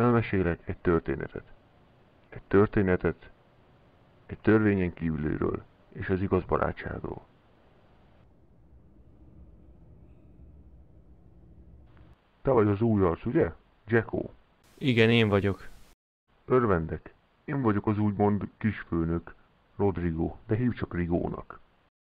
Elmesélek egy történetet. Egy történetet egy törvényen kívülről és az igaz barátságról. Te vagy az új arc, ugye? Jacko. Igen, én vagyok. Örvendek. Én vagyok az úgymond kisfőnök, Rodrigo, de hívd csak Rigónak.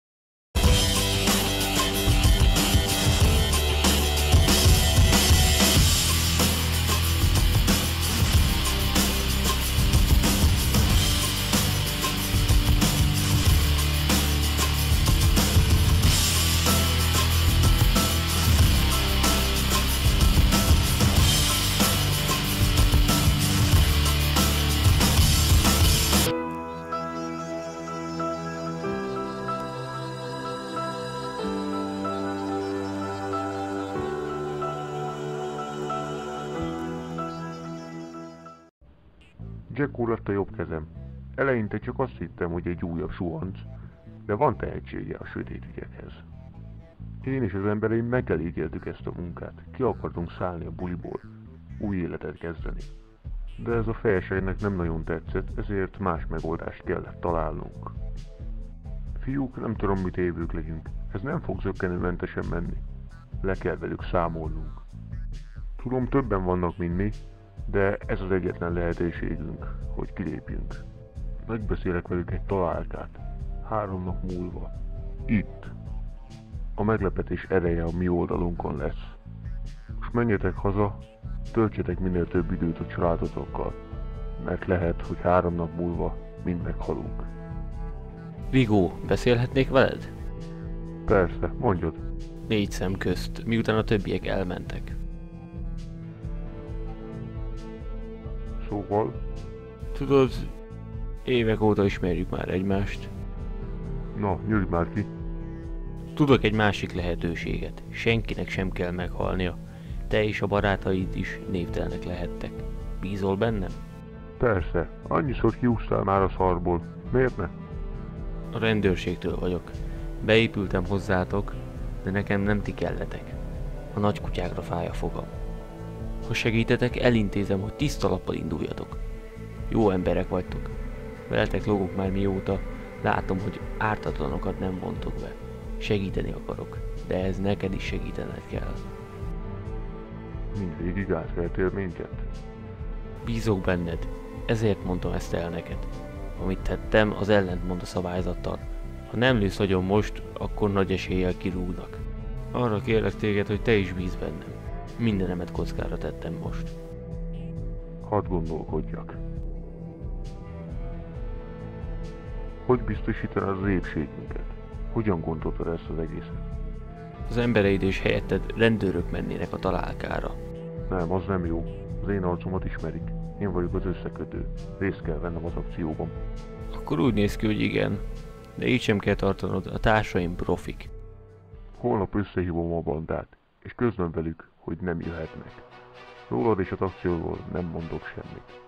Jacko lett a jobb kezem. Eleinte csak azt hittem, hogy egy újabb suhanc, de van tehetsége a sötét ügyekhez. Én és az embereim megelégéltük ezt a munkát, ki akartunk szállni a buliból, új életet kezdeni. De ez a felségnek nem nagyon tetszett, ezért más megoldást kellett találnunk. Fiúk, nem tudom, mit évők legyünk, ez nem fog zökkenőmentesen menni. Le kell velük számolnunk. Tudom, többen vannak, mint mi, de ez az egyetlen lehetőségünk, hogy kilépjünk. Megbeszélek velük egy találkát. 3 nap múlva. Itt. A meglepetés ereje a mi oldalunkon lesz. Most menjetek haza, töltsetek minél több időt a családotokkal, mert lehet, hogy 3 nap múlva mind meghalunk. Vigó, beszélhetnék veled? Persze, mondjad. 4 szem közt, miután a többiek elmentek. Szóval? Tudod, évek óta ismerjük már egymást. Na, nyugodj már ki. Tudok egy másik lehetőséget. Senkinek sem kell meghalnia. Te és a barátaid is névtelenek lehettek. Bízol bennem? Persze, annyiszor kiúsztál már a szarból. Miért ne? A rendőrségtől vagyok. Beépültem hozzátok, de nekem nem ti kelletek. A nagy kutyákra fáj a fogam. Ha segítetek, elintézem, hogy tiszta lappal induljatok. Jó emberek vagytok. Veletek lógok már mióta, látom, hogy ártatlanokat nem vontok be. Segíteni akarok, de ez neked is segítened kell. Mindvégig átvertél minket. Bízok benned, ezért mondtam ezt el neked. Amit tettem, az ellentmond a szabályzattal. Ha nem lősz agyon most, akkor nagy eséllyel kirúgnak. Arra kérlek téged, hogy te is bízz bennem. Mindenemet kockára tettem most. Hadd gondolkodjak. Hogy biztosítanád az épségünket? Hogyan gondoltad ezt az egészet? Az embereid és helyetted rendőrök mennének a találkára. Nem, az nem jó. Az én arcomat ismerik. Én vagyok az összekötő. Részt kell vennem az akcióban. Akkor úgy néz ki, hogy igen. De így sem kell tartanod, a társaim profik. Holnap összehívom a bandát, és közlöm velük, hogy nem jöhetnek. Rólad és az akcióról nem mondok semmit.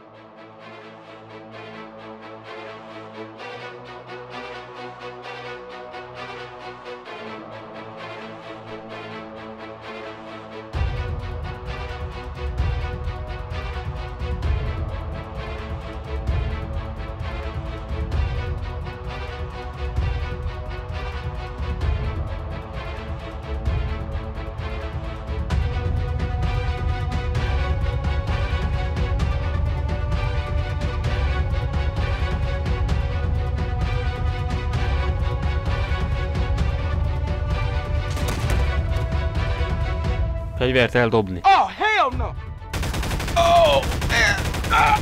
Fegyvert eldobni. Oh, hell no! Oh, man!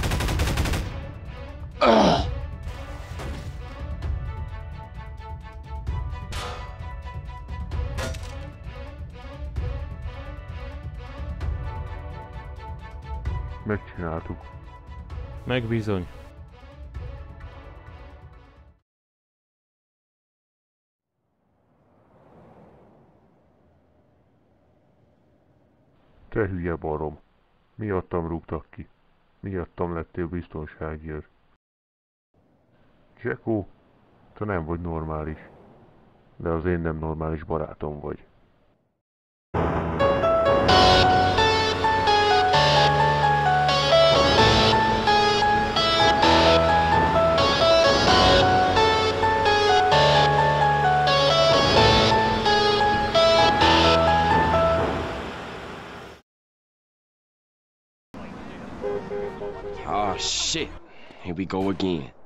Megcsináltuk. Meg bizony. Te hülye barom. Miattam rúgtak ki. Miattam lettél biztonsági őr. Jacko, te nem vagy normális. De az én nem normális barátom vagy. Oh shit. Here we go again.